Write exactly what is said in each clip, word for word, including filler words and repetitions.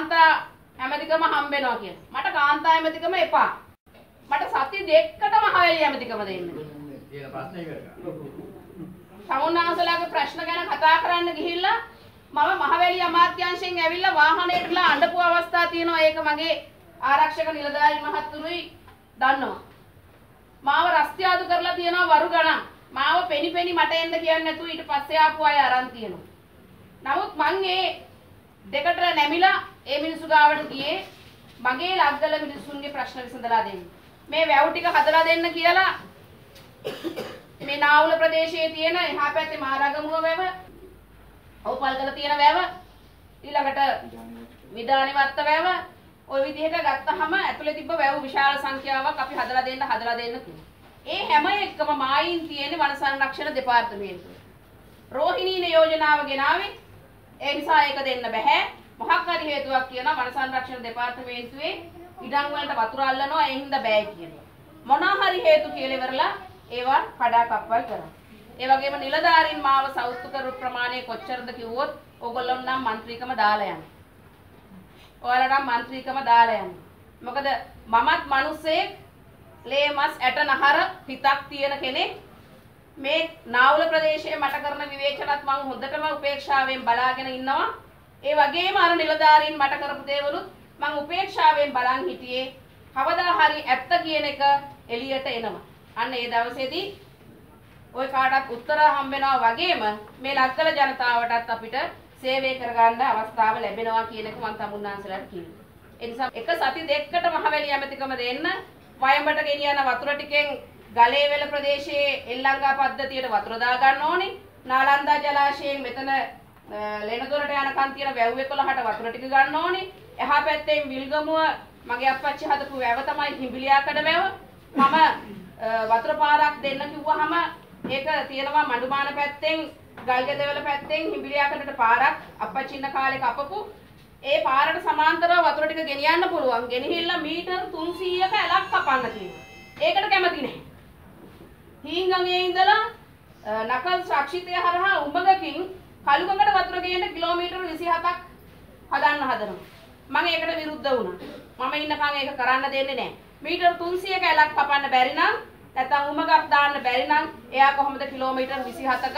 කාන්තා ඇමතිකම හම්බ වෙනවා කියලා. මට කාන්තා ඇමතිකම එපා. මට සති දෙකකටම මහවැලි ඇමතිකම දෙන්න. ඒක ප්‍රශ්නේ ඉවර කරා. සමුන්නාන්සලාගේ ප්‍රශ්න ගැන කතා කරන්න ගිහිල්ලා මම මහවැලි අමාත්‍යාංශයෙන් ඇවිල්ලා වාහනේටලා අඬපු අවස්ථා තියෙනවා. ඒක මගේ ආරක්ෂක නිලධාරි මහත්තුරුයි දන්නවා. මාව රස්තියාදු කරලා තියෙනවා වරු ගණන්. මාව පෙනි පෙනි මට එන්න කියන්නේ නැතුව ඊට පස්සේ ආපු අය අරන් තියෙනවා. නමුත් මං ඒ දෙකට නැමිලා ඒ මිනිස්සු ගාවට ගියේ මගේ ලග්ගල මිනිස්සුන්ගේ ප්‍රශ්න විසඳලා දෙන්න. මේ වැව් ටික හදලා දෙන්න කියලා මේ නාවුල ප්‍රදේශයේ තියෙන එහා පැත්තේ මාරගමුව වැව, ඔව්පල්ගල තියෙන වැව, ඊළඟට විදානිවත්ත වැව ওই විදිහට ගත්තහම ඇතුලේ තිබ්බ වැව් විශාල සංඛ්‍යාවක් අපි හදලා දෙන්න හදලා දෙන්න කිව්වා. ඒ හැම එකම මායින් තියෙන වන සංරක්ෂණ දෙපාර්තමේන්තුව. රෝහිණී යෝජනාව ගෙනාවේ ඒ නිසා ඒක දෙන්න බෑ. මොකක් හරි හේතුවක් කියනවා වන සංරක්ෂණ දෙපාර්තමේන්තුවේ ඉඩම් වලට වතුර අල්ලනවා ඒ හින්දා බෑ කියනවා. මොනවා හරි හේතු කියලා ඉවරලා ඒවා කඩා කප්පල් කරා. ඒ වගේම නිලධාරීන් මාව සෞතු කරු ප්‍රමාණය කොච්චරද කිව්වොත් ඕගොල්ලෝ නම් മന്ത്രിකම දාලා යනවා. ඔයාලා නම් മന്ത്രിකම දාලා යනවා. මොකද මමත් මිනිස්සෙක් ලේ මස් ඇට නහර හිතක් තියෙන කෙනෙක්. මේ නාවුල ප්‍රදේශයේ මට කරන විවේචනත් මම හොඳටම උපේක්ෂාවෙන් බලාගෙන ඉන්නවා. ඒ වගේම අර නිලධාරීන් මට කරපු දේවලුත් මම උපේක්ෂාවෙන් බලන් හිටියේ. කවදා හරි ඇත්ත කියන එක එළියට එනවා. අන්න ඒ දවසේදී ওই කාටත් උත්තර හම්බ වෙනවා වගේම මේ ලක්කල ජනතාවටත් අපිට සේවය කරගන්න අවස්ථාව ලැබෙනවා කියන එක මම තමුන්නාන්සලාට කිව්වා. ඒ නිසා එක සති දෙකකට මහවැලි ඇමතිකම දෙන්න වයඹට ගෙනියන වතුර ටිකෙන් ගලේවැල ප්‍රදේශයේ එල්ලංගා පද්ධතියට වතුර දා ගන්න ඕනේ. නාලන්දා ජලාශයෙන් මෙතන ලෙනදොරට යනකන් තියෙන වැව් එකොළහට වතුර ටික ගන්න ඕනේ. එහා පැත්තෙන් විල්ගමුව මගේ අප්පච්චි හදපු වැව තමයි හිඹිලියාකඩ වැව. මම වතුර පාරක් දෙන්න කිව්වහම ඒක තියෙනවා මඩුමාන පැත්තෙන් ගල්ගෙදවල පැත්තෙන් හිඹිලියාකඩට පාරක් අප්පච්චි ඉන්න කාලේ කපපු. ඒ පාරට සමාන්තරව වතුර ටික ගෙනියන්න පුළුවන්. ගෙනහිල්ලා මීටර් තුන්සීයක ඇලක් කපන්න තියෙනවා. ඒකට කැමති නැහැ. හීංගඟේ ඉඳලා නකල් සාක්ෂිතය හරහා උඹගකින් කලුගඟට වතුර ගේන්න කිලෝමීටර් විසිහතක් හදන්න හදනවා. මම ඒකට විරුද්ධ වුණා. මම ඉන්නකන් ඒක කරන්න දෙන්නේ නැහැ. මීටර් තුන්සීයක ඇලක් කපන්න බැරි නම් නැත්නම් උමගක් දාන්න බැරි නම් එයා කොහොමද කිලෝමීටර් විසිහතක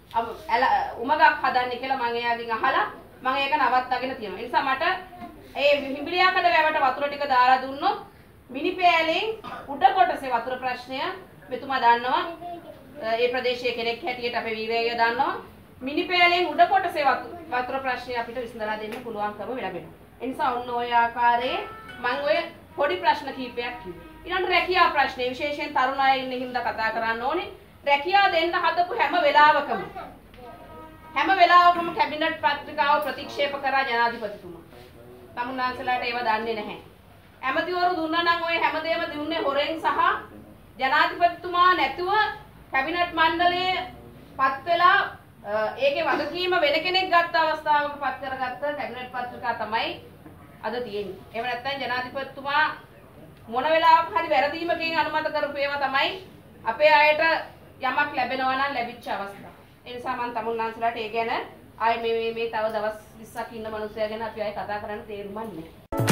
උමගක් හදන්නේ කියලා මම එයාගෙන් අහලා මම ඒක නවත්තගෙන තියෙනවා. ඒ නිසා මට ඒ හිඹිලියාකඩ වැවට වතුර ටික දාලා දුන්නොත් මිනිපෑලෙන් උඩ කොටසේ වතුර ප්‍රශ්නය මෙතුමා දන්නවා. ඒ ප්‍රදේශයේ කෙනෙක් හැටියට අපේ වීරයය දන්නවා. මිනිපෑලෙන් උඩ කොටසේ වතුර ප්‍රශ්නය අපිට විසඳලා දෙන්න පුළුවන්කම ලැබෙනවා. ඒ නිසා ඔන්න ඔය ආකාරයේ මම ඔය පොඩි ප්‍රශ්න කීපයක් කිව්වා. ඊළඟට රැකියා ප්‍රශ්නේ විශේෂයෙන් තරුණ අය ඉන්න හින්දා කතා කරන්න ඕනේ. රැකියා දෙන්න හදපු හැම වෙලාවකම හැම වෙලාවකම කැබිනට් පත්‍රිකාව ප්‍රතික්ෂේප කරා ජනාධිපතිතුමා. තමුන්නාන්සලාට ඒව දන්නේ නැහැ. ඇමතිවරු දුන්නා නම් ඔය හැමදේම දුන්නේ හොරෙන් සහ ජනාධිපතිතුමා නැතුව කැබිනට් මණ්ඩලයේ පත් වෙලා ඒකේ වගකීම වෙන කෙනෙක් ගත්ත අවස්ථාවක පත් කරගත්ත කැබිනට් පත්‍රිකා තමයි අද තියෙන්නේ. එහෙම නැත්නම් ජනාධිපතිතුමා මොන වෙලාවක හරි වැරදීමකින් අනුමත කරපු ඒවා තමයි අපේ අයට යමක් ලැබෙනවා නම් ලැබිච්ච අවස්ථාව. ඒ නිසා මම තමුන්නාන්සලාට ඒ ගැන ආයේ මේ මේ තව දවස් විස්සක් ඉන්න මිනිස්සයා ගැන අපි ආයේ කතා කරන්න තේරුම් නැහැ.